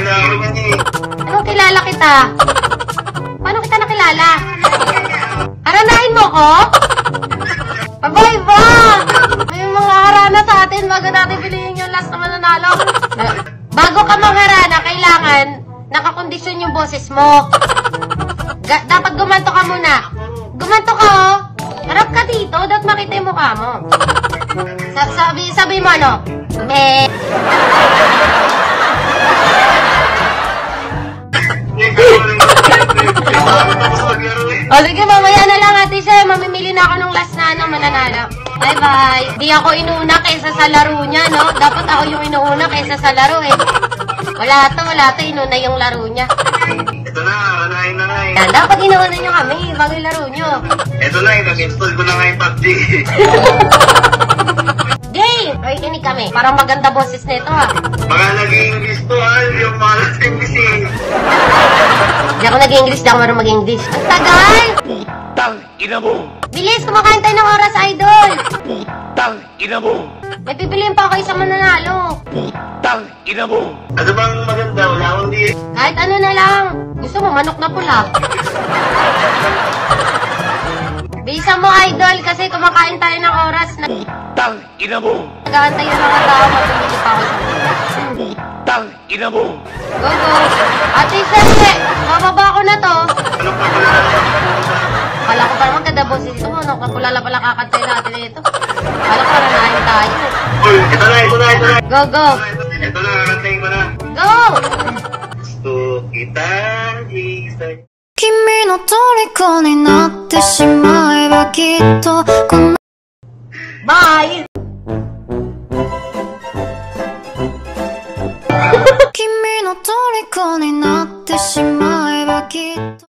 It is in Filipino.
kilala ko niya eh. Anong kilala kita? Paano kita nakilala? Haranahin mo ko? Abay ba? May mga harana sa atin bago natin piliin yung last na mananalo. Bago ka mangharana, kailangan nakakondisyon yung boses mo. Dapat gumanto ka muna. Gumanto ka, oh. Harap ka dito, dapat makita yung mukha mo. Sabi mo ano? Me. O sige, mamaya na lang ate siya. Mamimili na ako ng last na mananalo. Bye-bye. Di ako inuuna kaysa sa laro niya, no? Dapat ako yung inuuna kaysa sa laro, eh. Wala to. Inuna yung laro niya. Ito na, anahin na nga eh. Yan, dapat inuuna nyo kami bago yung laro nyo. Ito na, nag-install ko na nga yung PUBG. Game! Ay, kinig kami. Parang maganda boses nito, ha? Baka nag-English to, yung malas English eh. Di ako nag-English, di ako marunong mag-English. Ang tagal! Putang ina mo! Bilis, kumakain tayo ng oras, idol! Putang ina mo! May pipiliin pa ako isang mananalo. Putang ina mo! Ano bang maganda? Wala akong di. Kahit ano na lang. Gusto mo, manok na pula. Bisa mo, idol, kasi kumakain tayo ng oras na... Putang ina mo! Nag-aantay yung mga tao, magbibili pa ako sa mga. Putang ina mo! Go, go! Ate Sese, mababa ko na to. Ano pa pala? Kala ko parang maganda boses ito. Manok na pula pala kakantay natin ito. Kala ko parang nahin tayo. Uy, ito na. Go, go! Ito na, kakantayin ko na. Go! Gusto kita, isa. 君の虜になってしまえばきっとこの Bye! 君の虜になってしまえばきっと